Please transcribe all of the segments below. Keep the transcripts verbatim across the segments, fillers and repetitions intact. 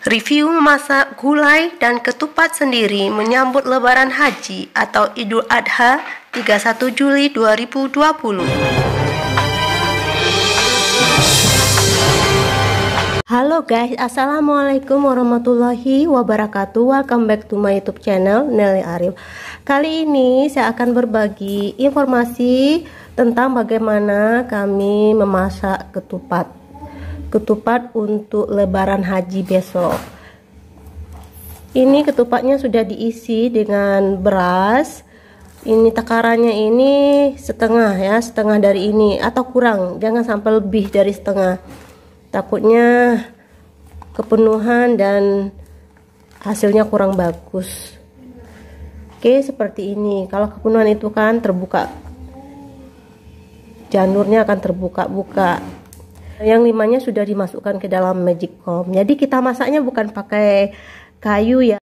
Review memasak gulai dan ketupat sendiri menyambut Lebaran Haji atau Idul Adha tiga puluh satu Juli dua ribu dua puluh. Halo guys, assalamualaikum warahmatullahi wabarakatuh. Welcome back to my YouTube channel Nelly Arif. Kali ini saya akan berbagi informasi tentang bagaimana kami memasak ketupat ketupat untuk Lebaran Haji besok. Ini ketupatnya sudah diisi dengan beras. Ini takarannya ini setengah ya, setengah dari ini atau kurang, jangan sampai lebih dari setengah. Takutnya kepenuhan dan hasilnya kurang bagus. Oke, seperti ini. Kalau kepenuhan itu kan terbuka, janurnya akan terbuka-buka. Yang limanya sudah dimasukkan ke dalam magic comb. Jadi kita masaknya bukan pakai kayu ya.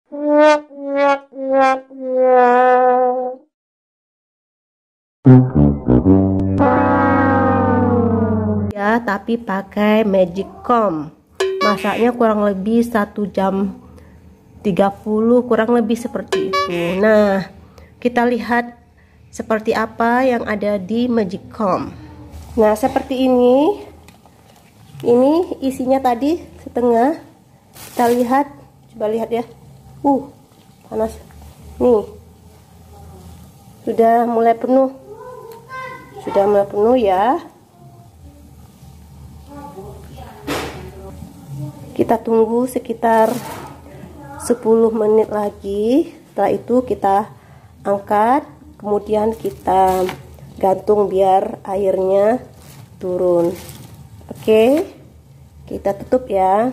Ya, tapi pakai magic comb. Masaknya kurang lebih satu jam tiga puluh, kurang lebih seperti itu. Nah, kita lihat seperti apa yang ada di magic comb. Nah, seperti ini. Ini isinya tadi setengah. Kita lihat, coba lihat ya. Uh, panas. Nih. Sudah mulai penuh. Sudah mulai penuh ya. Kita tunggu sekitar sepuluh menit lagi. Setelah itu kita angkat, kemudian kita gantung biar airnya turun. Oke, kita tutup ya.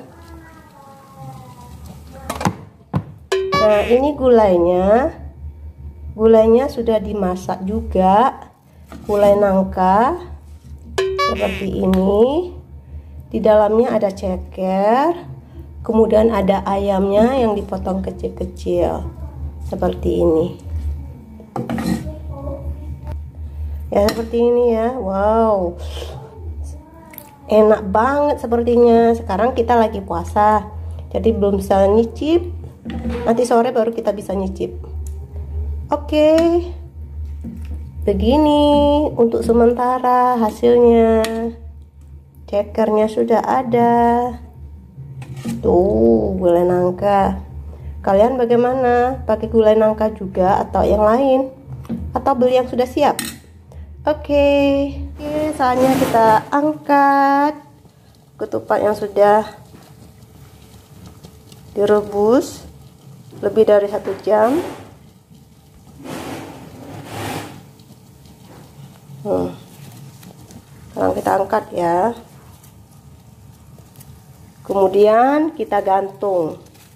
Nah, ini gulainya. Gulainya sudah dimasak juga. Gulai nangka seperti ini. Di dalamnya ada ceker. Kemudian ada ayamnya yang dipotong kecil-kecil. Seperti ini. Ya, seperti ini ya. Wow. Enak banget sepertinya. Sekarang kita lagi puasa, jadi belum bisa nyicip. Nanti sore baru kita bisa nyicip. Oke, begini untuk sementara hasilnya. Cekernya sudah ada. Tuh, gulai nangka. Kalian bagaimana? Pakai gulai nangka juga atau yang lain? Atau beli yang sudah siap? Oke, okay. Saatnya kita angkat ketupat yang sudah direbus lebih dari satu jam. Hmm. Sekarang kita angkat ya. Kemudian kita gantung.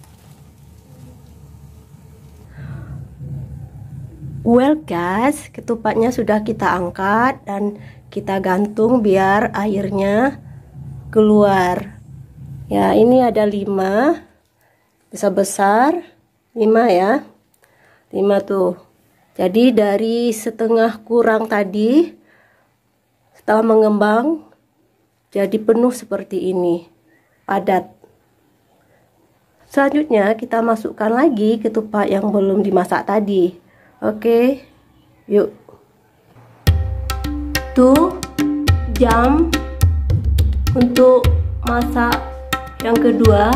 Well guys, ketupatnya sudah kita angkat dan kita gantung biar airnya keluar. Ya, ini ada lima, besar-besar, lima ya, lima tuh. Jadi dari setengah kurang tadi, setelah mengembang, jadi penuh seperti ini, padat. Selanjutnya kita masukkan lagi ketupat yang belum dimasak tadi. Oke, yuk. Tuh jam untuk masak yang kedua,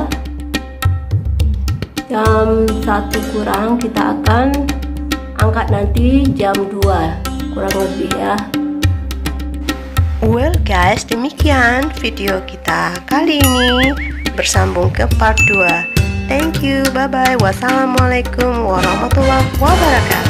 jam satu kurang. Kita akan angkat nanti jam dua kurang lebih ya. Well guys, demikian video kita kali ini. Bersambung ke part dua. Thank you, bye bye. Wassalamualaikum warahmatullahi wabarakatuh.